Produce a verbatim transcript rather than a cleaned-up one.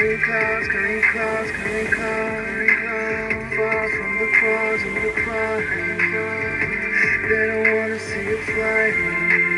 Cutting clouds, cutting clouds, cutting clouds. Far from the cross of the cross. They don't wanna see it fly.